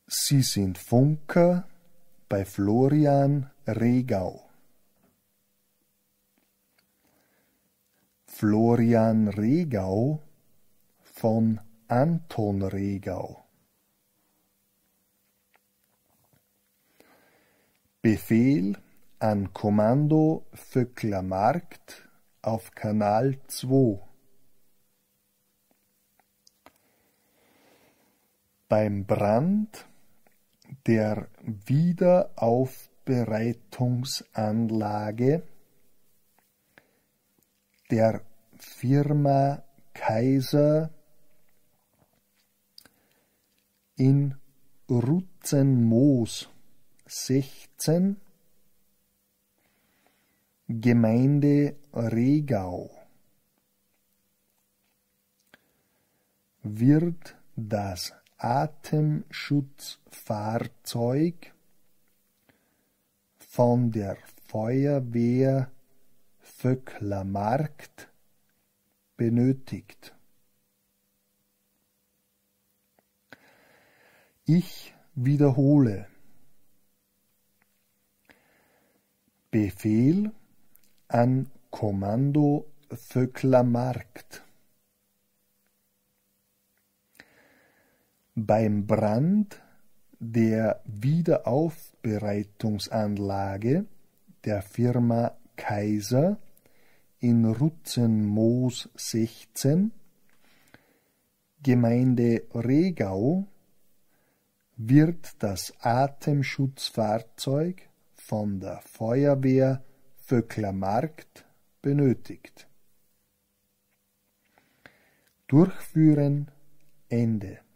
Sie sind Funker bei Florian Regau. Florian Regau von Anton Regau. Befehl an Kommando Vöcklermarkt auf Kanal 2. Beim Brand der Wiederaufbereitungsanlage der Firma Kaiser in Rutzenmoos 16, Gemeinde Regau, wird das Atemschutzfahrzeug von der Feuerwehr Vöcklermarkt benötigt. Ich wiederhole. Befehl an Kommando Vöcklermarkt. Beim Brand der Wiederaufbereitungsanlage der Firma Kaiser in Rutzenmoos 16, Gemeinde Regau, wird das Atemschutzfahrzeug von der Feuerwehr Vöcklermarkt benötigt. Durchführen, Ende.